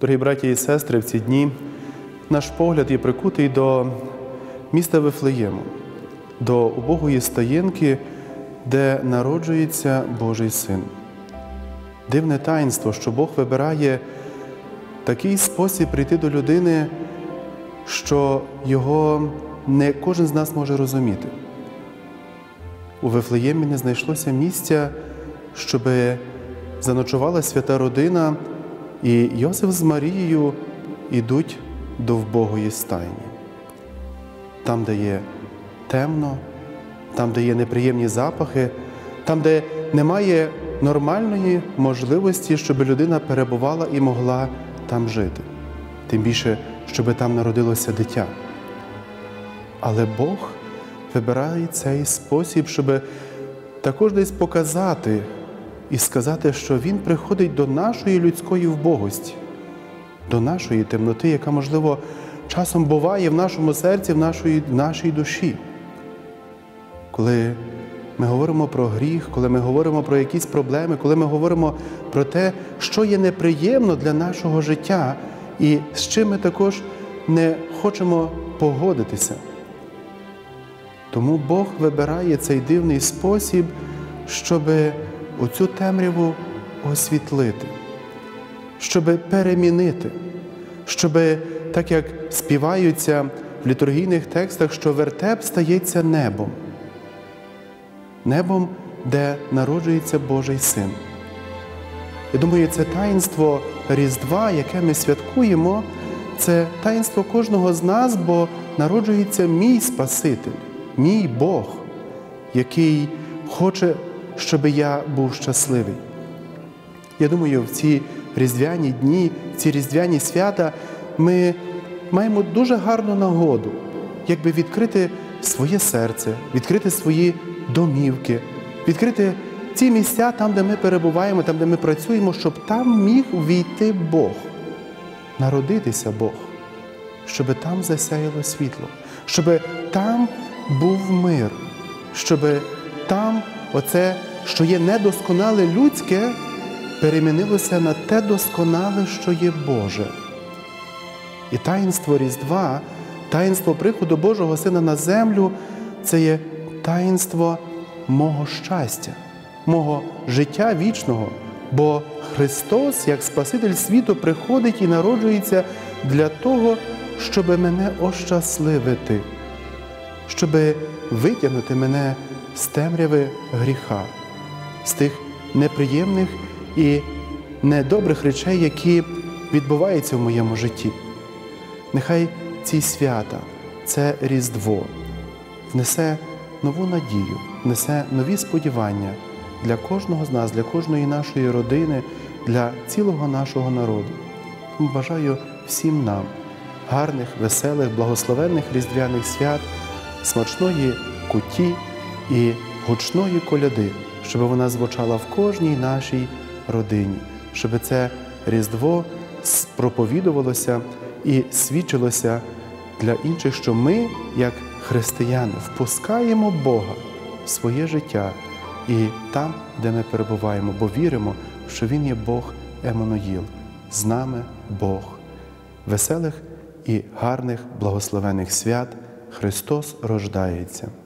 Дорогі браті і сестри, в ці дні наш погляд є прикутий до міста Вифлеєму, до убогої стаєнки, де народжується Божий Син. Дивне таїнство, що Бог вибирає такий спосіб прийти до людини, що його не кожен з нас може розуміти. У Вифлеємі не знайшлося місця, щоб заночувала свята родина, і Йосиф з Марією йдуть до вбогої стайні. Там, де є темно, там, де є неприємні запахи, там, де немає нормальної можливості, щоб людина перебувала і могла там жити. Тим більше, щоб там народилося дитя. Але Бог вибирає цей спосіб, щоб також десь показати і сказати, що Він приходить до нашої людської вбогості, до нашої темноти, яка, можливо, часом буває в нашому серці, в нашій душі. Коли ми говоримо про гріх, коли ми говоримо про якісь проблеми, коли ми говоримо про те, що є неприємно для нашого життя і з чим ми також не хочемо погодитися. Тому Бог вибирає цей дивний спосіб, щоб оцю темряву освітлити, щоб перемінити, щоб, так як співаються в літургійних текстах, що вертеп стається небом. Небом, де народжується Божий Син. Я думаю, це таїнство Різдва, яке ми святкуємо, це таїнство кожного з нас, бо народжується мій Спаситель, мій Бог, який хоче, щоб я був щасливий. Я думаю, в ці різдвяні дні, в ці різдвяні свята ми маємо дуже гарну нагоду, якби відкрити своє серце, відкрити свої домівки, відкрити ці місця там, де ми перебуваємо, там, де ми працюємо, щоб там міг війти Бог, народитися Бог, щоб там засяяло світло, щоб там був мир, щоб там оце, що є недосконале людське, перемінилося на те досконале, що є Боже. І таїнство Різдва, таїнство приходу Божого Сина на землю – це є таїнство мого щастя, мого життя вічного, бо Христос, як Спаситель світу, приходить і народжується для того, щоб мене ощасливити, щоб витягнути мене з темряви гріха, з тих неприємних і недобрих речей, які відбуваються в моєму житті. Нехай ці свята, це Різдво, внесе нову надію, внесе нові сподівання для кожного з нас, для кожної нашої родини, для цілого нашого народу. Тому бажаю всім нам гарних, веселих, благословенних різдвяних свят, смачної куті і гучної коляди, щоб вона звучала в кожній нашій родині, щоб це Різдво проповідувалося і свідчилося для інших, що ми, як християни, впускаємо Бога в своє життя і там, де ми перебуваємо, бо віримо, що Він є Бог Еммануїл, з нами Бог. Веселих і гарних благословених свят! Христос рождається!